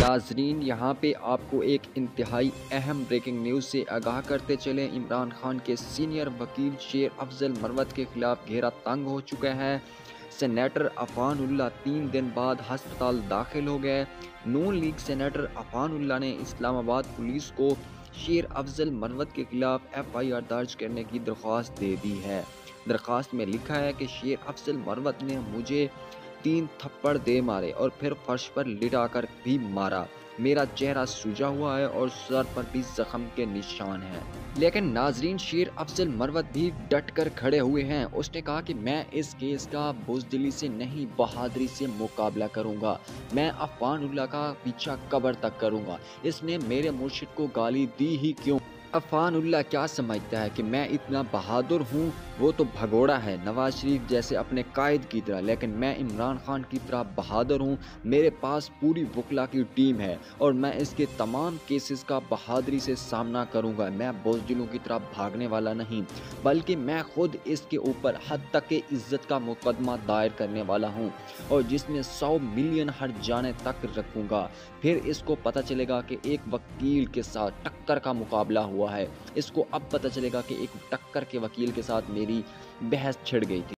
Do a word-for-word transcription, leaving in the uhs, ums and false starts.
ناظرین یہاں پہ آپ کو ایک انتہائی اہم بریکنگ نیوز سے آگاہ کرتے چلیں۔ عمران خان کے سینئر وکیل شیر افضل مروت کے خلاف گھیرا تنگ ہو چکا ہے۔ سینیٹر عفان اللہ تین دن بعد ہسپتال داخل ہو گئے۔ نون لیگ سینیٹر عفان اللہ نے اسلام آباد پولیس کو شیر افضل مروت کے خلاف ایف آئی آر درج کرنے کی درخواست دے دی ہے۔ درخواست میں لکھا ہے کہ شیر افضل مروت نے مجھے تین تھپڑ دے مارے اور پھر فرش پر لٹا کر بھی مارا۔ میرا چہرہ سوجا ہوا ہے اور سر پر بھی زخم کے نشان ہیں۔ لیکن ناظرین شیر افضل مروت بھی ڈٹ کر کھڑے ہوئے ہیں۔ اس نے کہا کہ میں اس کیس کا بزدلی سے نہیں بہادری سے مقابلہ کروں گا۔ میں عفان اللہ کا پیچھا قبر تک کروں گا۔ اس نے میرے مرشد کو گالی دی ہی کیوں؟ عفان اللہ کیا سمجھتا ہے کہ میں اتنا بہادر ہوں؟ وہ تو بھگوڑا ہے نواز شریف جیسے اپنے قائد کی طرح، لیکن میں عمران خان کی طرح بہادر ہوں۔ میرے پاس پوری وکلا کی ٹیم ہے اور میں اس کے تمام کیسز کا بہادری سے سامنا کروں گا۔ میں بزدلوں کی طرح بھاگنے والا نہیں، بلکہ میں خود اس کے اوپر حد تک عزت کا مقدمہ دائر کرنے والا ہوں اور جس میں سو ملین ہر جانے تک رکھوں گا۔ پھر اس کو پتہ چلے گا کہ ایک وکیل کے ساتھ ٹکر کا مقابلہ ہوا ہے۔ اس کو اب پتہ چلے گا کہ ایک ٹکر کے وکیل کے ساتھ میری بحث چھڑ گئی تھی۔